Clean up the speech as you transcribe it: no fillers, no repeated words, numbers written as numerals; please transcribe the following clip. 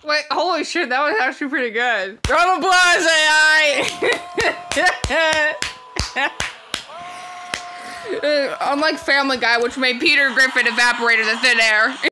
Wait, holy shit, that was actually pretty good. Round of applause, AI! Unlike Family Guy, which made Peter Griffin evaporate in the thin air.